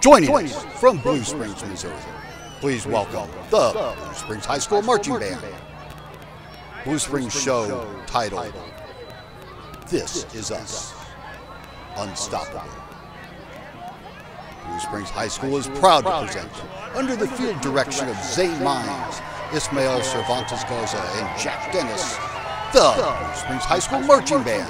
Joining us from Blue Springs, Missouri, please welcome the Blue Springs High School Marching Band. Blue Springs show titled, This Is Us, Unstoppable. Blue Springs High School is proud to present, under the field direction of Zane Mines, Ismael Cervantes Garza, and Jack Dennis, the Blue Springs High School Marching Band.